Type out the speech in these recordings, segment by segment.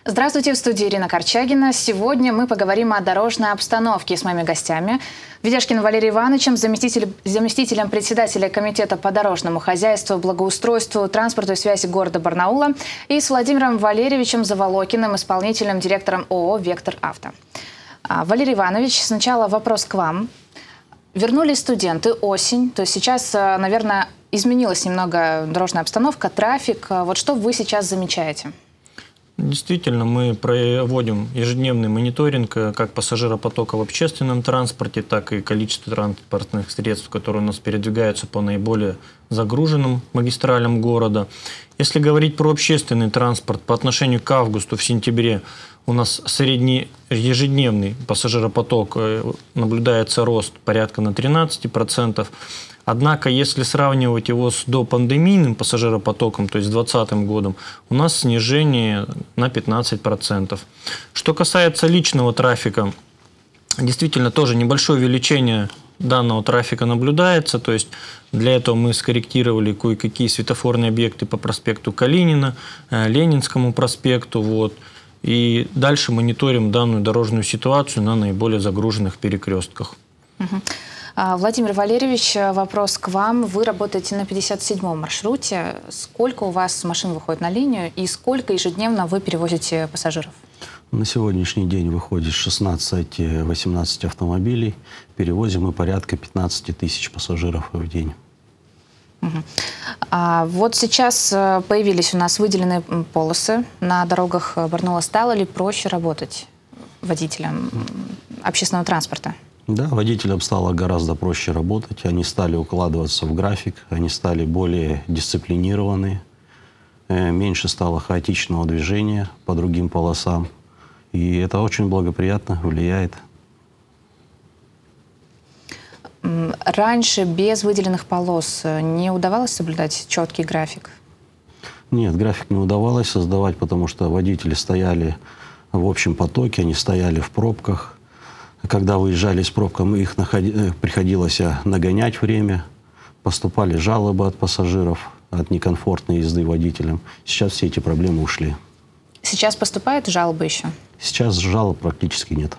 Здравствуйте, в студии Ирина Корчагина. Сегодня мы поговорим о дорожной обстановке с моими гостями. Ведяшкиным Валерием Ивановичем, заместителем председателя Комитета по дорожному хозяйству, благоустройству, транспорту и связи города Барнаула, и с Владимиром Валерьевичем Заволокиным, исполнительным директором ООО «Вектор Авто». Валерий Иванович, сначала вопрос к вам. Вернулись студенты, осень, то есть сейчас, наверное, изменилась немного дорожная обстановка, трафик. Вот что вы сейчас замечаете? Действительно, мы проводим ежедневный мониторинг как пассажиропотока в общественном транспорте, так и количество транспортных средств, которые у нас передвигаются по наиболее загруженным магистралям города. Если говорить про общественный транспорт, по отношению к августу, в сентябре у нас средний ежедневный пассажиропоток наблюдается рост порядка на 13%. Однако, если сравнивать его с допандемийным пассажиропотоком, то есть с 2020 годом, у нас снижение на 15%. Что касается личного трафика, действительно тоже небольшое увеличение данного трафика наблюдается. То есть для этого мы скорректировали кое-какие светофорные объекты по проспекту Калинина, Ленинскому проспекту. И дальше мониторим данную дорожную ситуацию на наиболее загруженных перекрестках. Владимир Валерьевич, вопрос к вам. Вы работаете на 57-м маршруте. Сколько у вас машин выходит на линию и сколько ежедневно вы перевозите пассажиров? На сегодняшний день выходит 16-18 автомобилей. Перевозим мы порядка 15 тысяч пассажиров в день. Вот сейчас появились у нас выделенные полосы на дорогах Барнаула. Стало ли проще работать водителям общественного транспорта? Да, водителям стало гораздо проще работать, они стали укладываться в график, они стали более дисциплинированы, меньше стало хаотичного движения по другим полосам, и это очень благоприятно влияет. Раньше без выделенных полос не удавалось соблюдать четкий график? Нет, график не удавалось создавать, потому что водители стояли в общем потоке, они стояли в пробках. Когда выезжали из пробкам, их приходилось нагонять время, поступали жалобы от пассажиров, от некомфортной езды водителям. Сейчас все эти проблемы ушли. Сейчас поступают жалобы еще? Сейчас жалоб практически нет.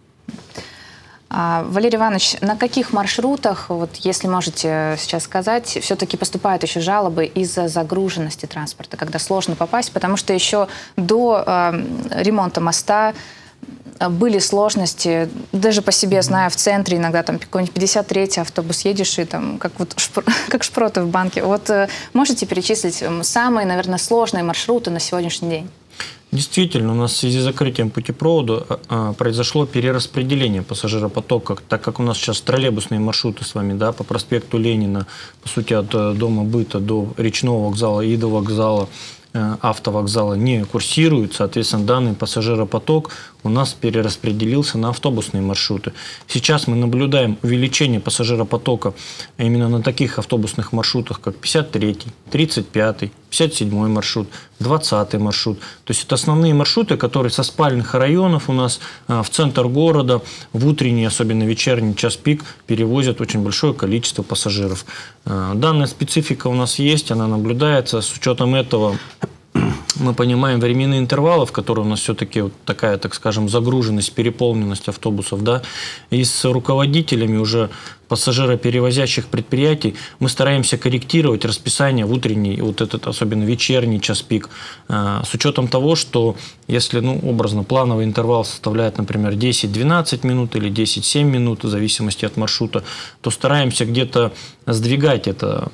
Валерий Иванович, на каких маршрутах, вот если можете сейчас сказать, все-таки поступают еще жалобы из-за загруженности транспорта, когда сложно попасть, потому что еще до ремонта моста были сложности, даже по себе знаю, в центре иногда там какой-нибудь 53-й автобус едешь и там как шпроты в банке. Вот можете перечислить самые, наверное, сложные маршруты на сегодняшний день? Действительно, у нас в связи с закрытием путепровода произошло перераспределение пассажиропотока, так как у нас сейчас троллейбусные маршруты с вами, да, по проспекту Ленина, по сути, от Дома быта до Речного вокзала и до вокзала, автовокзала не курсируют, соответственно, данный пассажиропоток у нас перераспределился на автобусные маршруты. Сейчас мы наблюдаем увеличение пассажиропотока именно на таких автобусных маршрутах, как 53-й, 35-й, 57-й маршрут, 20-й маршрут. То есть это основные маршруты, которые со спальных районов у нас в центр города в утренний, особенно вечерний час пик перевозят очень большое количество пассажиров. Данная специфика у нас есть, она наблюдается. С учетом этого мы понимаем временные интервалы, в которые у нас все-таки вот такая, так скажем, загруженность, переполненность автобусов, да, и с руководителями уже пассажироперевозящих предприятий мы стараемся корректировать расписание в утренний, вот этот особенно вечерний час пик, с учетом того, что если, образно, плановый интервал составляет, например, 10-12 минут или 10-7 минут, в зависимости от маршрута, то стараемся где-то сдвигать это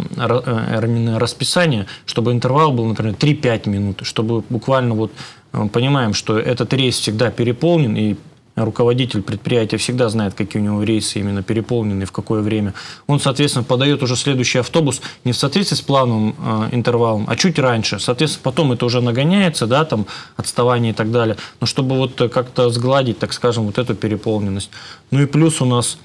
расписание, чтобы интервал был, например, 3-5 минут, чтобы буквально понимаем, что этот рейс всегда переполнен, и руководитель предприятия всегда знает, какие у него рейсы именно переполнены, в какое время. Он, соответственно, подает уже следующий автобус не в соответствии с плановым интервалом, а чуть раньше. Соответственно, потом это уже нагоняется, да, там отставание и так далее. Но чтобы как-то сгладить, так скажем, эту переполненность. И плюс у нас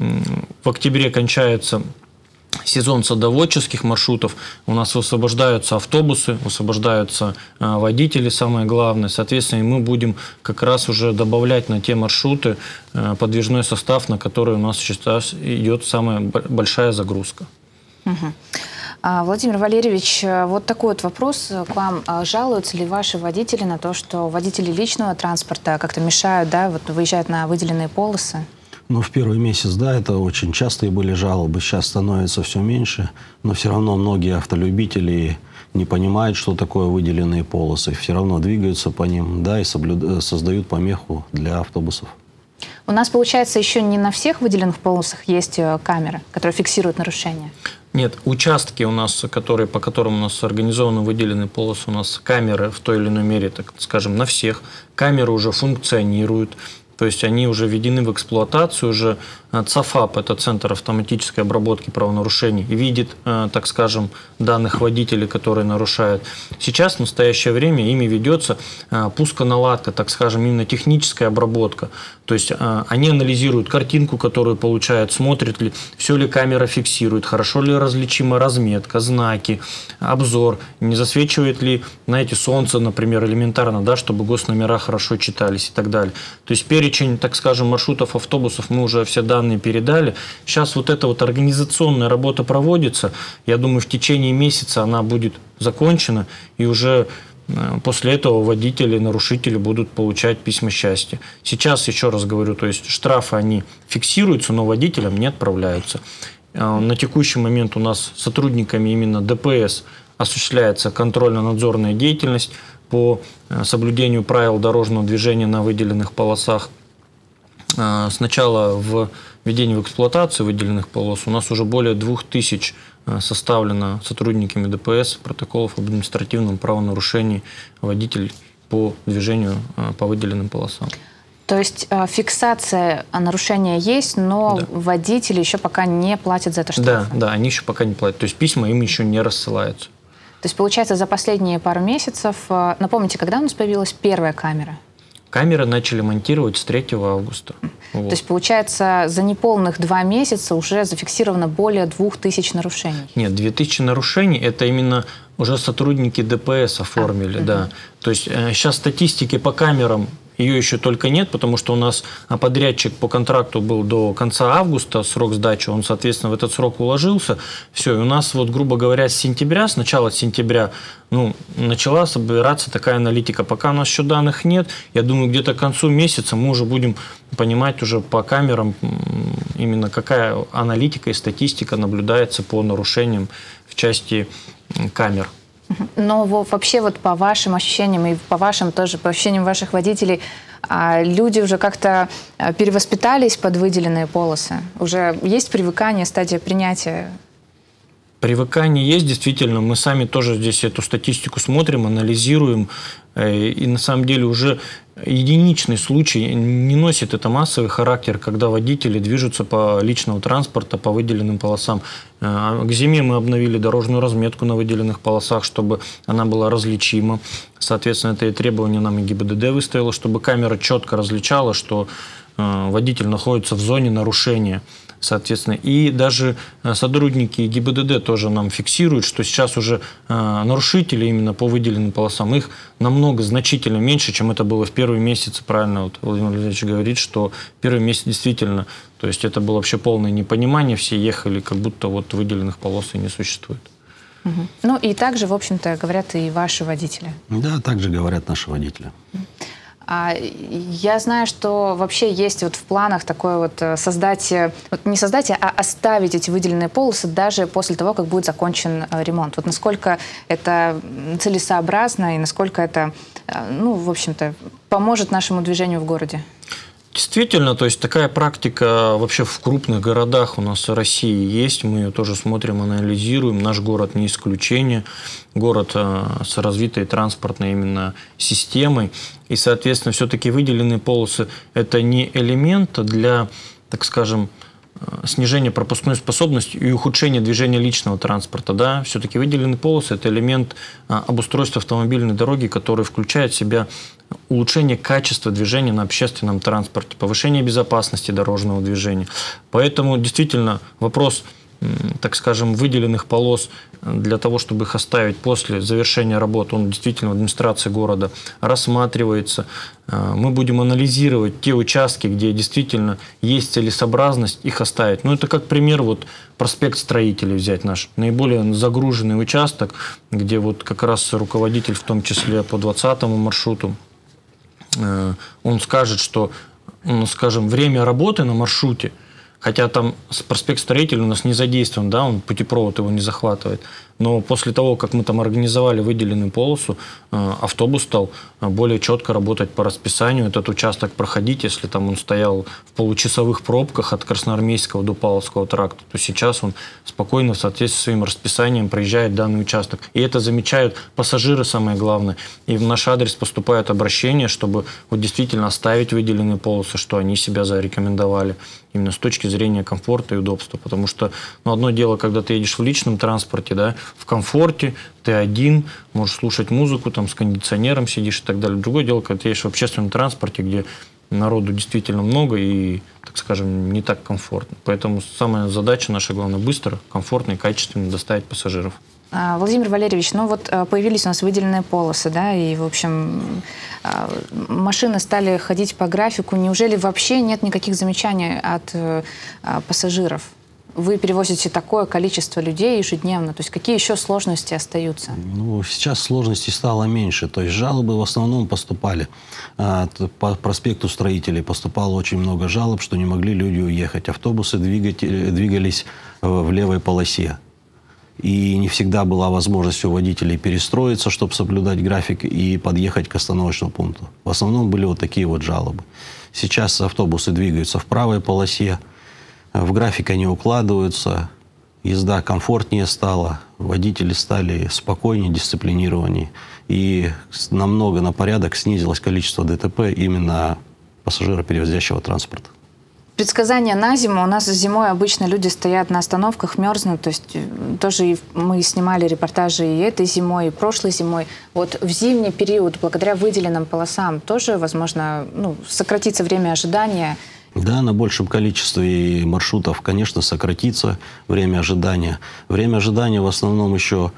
в октябре кончается сезон садоводческих маршрутов, у нас высвобождаются автобусы, высвобождаются водители, самое главное. Соответственно, мы будем как раз уже добавлять на те маршруты подвижной состав, на который у нас сейчас идет самая большая загрузка. Владимир Валерьевич, вот такой вот вопрос к вам. Жалуются ли ваши водители на то, что водители личного транспорта как-то мешают, да, вот выезжают на выделенные полосы? Ну, в первый месяц, да, это очень частые были жалобы. Сейчас становится все меньше, но все равно многие автолюбители не понимают, что такое выделенные полосы. Все равно двигаются по ним, да, и создают помеху для автобусов. У нас, получается, еще не на всех выделенных полосах есть камеры, которые фиксируют нарушения? Нет, участки у нас, по которым у нас организованы выделенные полосы, у нас камеры в той или иной мере, так скажем, на всех. Камеры уже функционируют. То есть они уже введены в эксплуатацию, уже ЦАФАП, это Центр автоматической обработки правонарушений, видит, так скажем, данных водителей, которые нарушают. Сейчас, в настоящее время, ими ведется пусконаладка, так скажем, именно техническая обработка. То есть они анализируют картинку, которую получают, смотрят ли, все ли камера фиксирует, хорошо ли различима разметка, знаки, обзор, не засвечивает ли, знаете, солнце, например, элементарно, да, чтобы госномера хорошо читались и так далее. То есть перечень, так скажем, маршрутов автобусов мы уже все данные передали. Сейчас вот эта вот организационная работа проводится. Я думаю, в течение месяца она будет закончена, и уже после этого водители, нарушители будут получать письма счастья. Сейчас, еще раз говорю, то есть штрафы, они фиксируются, но водителям не отправляются. На текущий момент у нас сотрудниками именно ДПС осуществляется контрольно-надзорная деятельность по соблюдению правил дорожного движения на выделенных полосах. Сначала в введении в эксплуатацию выделенных полос у нас уже более 2000 составлено сотрудниками ДПС протоколов об административном правонарушении водителей по движению по выделенным полосам. То есть фиксация нарушения есть, но да, водители еще пока не платят за это штрафы? Да, они еще пока не платят. То есть письма им еще не рассылаются. То есть, получается, за последние пару месяцев, напомните, когда у нас появилась первая камера? Камеры начали монтировать с 3 августа. Вот. То есть, получается, за неполных 2 месяца уже зафиксировано более 2000 нарушений? Нет, 2000 нарушений – это именно уже сотрудники ДПС оформили, да. То есть, сейчас статистики по камерам ее еще только нет, потому что у нас подрядчик по контракту был до конца августа, срок сдачи, он, соответственно, в этот срок уложился. Все, и у нас, вот, грубо говоря, с начала сентября, начала собираться такая аналитика. Пока у нас еще данных нет, я думаю, где-то к концу месяца мы уже будем понимать уже по камерам, именно какая аналитика и статистика наблюдается по нарушениям в части камер. Но вообще вот по вашим ощущениям и по вашим тоже, по ощущениям ваших водителей, люди уже как-то перевоспитались под выделенные полосы? Уже есть привыкание, стадия принятия? Привыкание есть, действительно. Мы сами тоже здесь эту статистику смотрим, анализируем. И на самом деле уже единичный случай, не носит это массовый характер, когда водители движутся по личному транспорту, по выделенным полосам. К зиме мы обновили дорожную разметку на выделенных полосах, чтобы она была различима. Соответственно, это и требование нам и ГИБДД выставило, чтобы камера четко различала, что водитель находится в зоне нарушения. Соответственно, и даже сотрудники ГИБДД тоже нам фиксируют, что сейчас уже нарушители именно по выделенным полосам, их намного значительно меньше, чем это было в первые месяцы. Правильно вот Владимир Владимирович говорит, что первый месяц действительно, то есть это было вообще полное непонимание, все ехали, как будто вот выделенных полос и не существует. Ну и также, в общем-то, говорят и ваши водители. Да, также говорят наши водители. Я знаю, что вообще есть вот в планах такое вот создать, вот не создать, а оставить эти выделенные полосы даже после того, как будет закончен ремонт. Вот насколько это целесообразно и насколько это, в общем-то, поможет нашему движению в городе? Действительно, то есть такая практика вообще в крупных городах у нас в России есть. Мы ее тоже смотрим, анализируем. Наш город не исключение. Город с развитой транспортной именно системой. И, соответственно, все-таки выделенные полосы – это не элемент для, так скажем, снижения пропускной способности и ухудшения движения личного транспорта. Да? Все-таки выделенные полосы – это элемент обустройства автомобильной дороги, который включает в себя улучшение качества движения на общественном транспорте, повышение безопасности дорожного движения. Поэтому действительно вопрос так скажем, выделенных полос для того, чтобы их оставить после завершения работ, он действительно в администрации города рассматривается. Мы будем анализировать те участки, где действительно есть целесообразность их оставить. Ну, это как пример, вот проспект Строителей взять наш, наиболее загруженный участок, где вот как раз руководитель, в том числе по 20-му маршруту, он скажет, что, ну, скажем, время работы на маршруте, хотя там проспект Строителей у нас не задействован, да, он путепровод его не захватывает. Но после того, как мы там организовали выделенную полосу, автобус стал более четко работать по расписанию, этот участок проходить. Если там он стоял в получасовых пробках от Красноармейского до Павловского тракта, то сейчас он спокойно в соответствии с своим расписанием проезжает данный участок. И это замечают пассажиры, самое главное. И в наш адрес поступают обращения, чтобы вот действительно оставить выделенные полосы, что они себя зарекомендовали именно с точки зрения комфорта и удобства. Потому что, ну, одно дело, когда ты едешь в личном транспорте, да, в комфорте, ты один, можешь слушать музыку, там с кондиционером сидишь и так далее. Другое дело, когда ты едешь в общественном транспорте, где народу действительно много и, так скажем, не так комфортно. Поэтому самая задача наша, главное, быстро, комфортно и качественно доставить пассажиров. Владимир Валерьевич, ну вот появились у нас выделенные полосы, да, и, в общем, машины стали ходить по графику. Неужели вообще нет никаких замечаний от пассажиров? Вы перевозите такое количество людей ежедневно. То есть какие еще сложности остаются? Ну, сейчас сложностей стало меньше. То есть жалобы в основном поступали. По проспекту Строителей поступало очень много жалоб, что не могли люди уехать. Автобусы двигались в левой полосе. И не всегда была возможность у водителей перестроиться, чтобы соблюдать график и подъехать к остановочному пункту. В основном были вот такие вот жалобы. Сейчас автобусы двигаются в правой полосе. В график они укладываются, езда комфортнее стала, водители стали спокойнее, дисциплинированнее. И намного на порядок снизилось количество ДТП именно пассажироперевозящего транспорта. Предсказания на зиму. У нас зимой обычно люди стоят на остановках, мерзнут. То есть тоже мы снимали репортажи и этой зимой, и прошлой зимой. Вот в зимний период, благодаря выделенным полосам, тоже, возможно, ну, сократится время ожидания. Да, на большем количестве маршрутов, конечно, сократится время ожидания. Время ожидания в основном еще,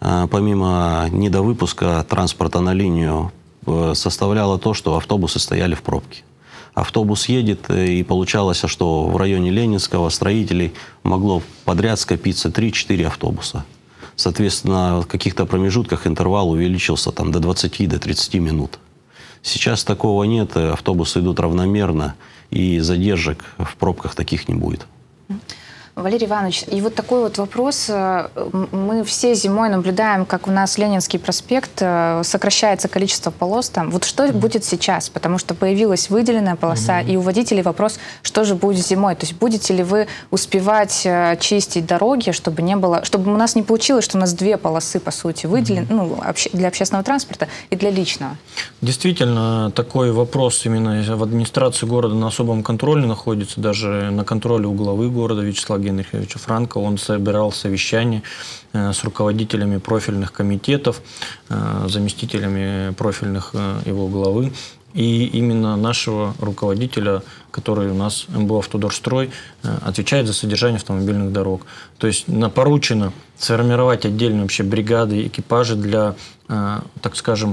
помимо недовыпуска транспорта на линию, составляло то, что автобусы стояли в пробке. Автобус едет, и получалось, что в районе Ленинского Строителей могло подряд скопиться 3-4 автобуса. Соответственно, в каких-то промежутках интервал увеличился там, до 20-30 минут. Сейчас такого нет, автобусы идут равномерно, и задержек в пробках таких не будет. Валерий Иванович, и вот такой вот вопрос. Мы все зимой наблюдаем, как у нас Ленинский проспект, сокращается количество полос там. Вот что будет сейчас? Потому что появилась выделенная полоса, и у водителей вопрос, что же будет зимой? То есть будете ли вы успевать чистить дороги, чтобы не было, чтобы у нас не получилось, что у нас две полосы, по сути, выделены, ну, для общественного транспорта и для личного? Действительно, такой вопрос именно в администрации города на особом контроле находится, даже на контроле у главы города Вячеслава Генриховича Франко. Он собирал совещание с руководителями профильных комитетов, заместителями профильных его главы. И именно нашего руководителя, который у нас МБУ «Автодорстрой», отвечает за содержание автомобильных дорог. То есть поручено сформировать отдельные вообще бригады, экипажи для, так скажем,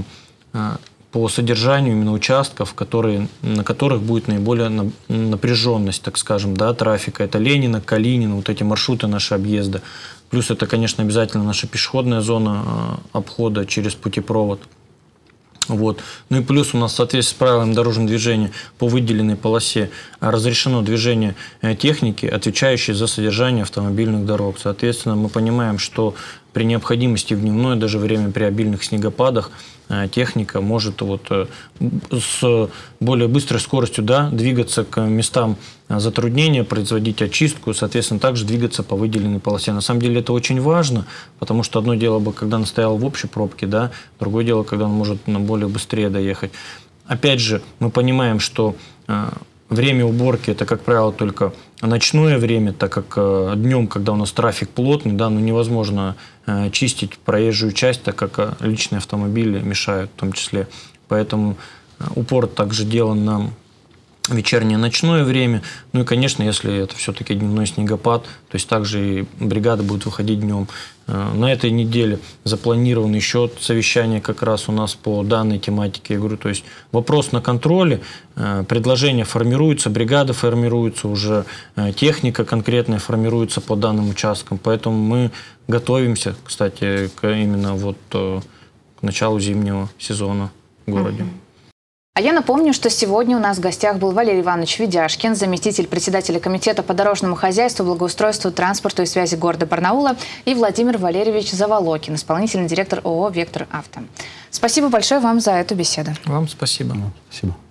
по содержанию именно участков, на которых будет наиболее напряженность, так скажем, да, трафика. Это Ленина, Калинина, вот эти маршруты наши объезда. Плюс это, конечно, обязательно наша пешеходная зона обхода через путепровод. Вот. Ну и плюс у нас в соответствии с правилами дорожного движения по выделенной полосе разрешено движение техники, отвечающей за содержание автомобильных дорог. Соответственно, мы понимаем, что при необходимости в дневное даже время при обильных снегопадах техника может вот с более быстрой скоростью, да, двигаться к местам затруднения, производить очистку, соответственно, также двигаться по выделенной полосе. На самом деле это очень важно, потому что одно дело, когда он стоял в общей пробке, да, другое дело, когда он может более быстрее доехать. Опять же, мы понимаем, что время уборки – это, как правило, только ночное время, так как днем, когда у нас трафик плотный, да, ну, невозможно чистить проезжую часть, так как личные автомобили мешают в том числе. Поэтому упор также делан на вечернее, ночное время. Ну и, конечно, если это все-таки дневной снегопад, то есть также и бригада будет выходить днем. На этой неделе запланировано еще совещание как раз у нас по данной тематике. Я говорю, то есть вопрос на контроле, предложения формируются, бригады формируются, уже техника конкретная формируется по данным участкам. Поэтому мы готовимся, кстати, именно вот к началу зимнего сезона в городе. А я напомню, что сегодня у нас в гостях был Валерий Иванович Ведяшкин, заместитель председателя комитета по дорожному хозяйству, благоустройству, транспорту и связи города Барнаула, и Владимир Валерьевич Заволокин, исполнительный директор ООО «Вектор Авто». Спасибо большое вам за эту беседу. Вам спасибо. Спасибо.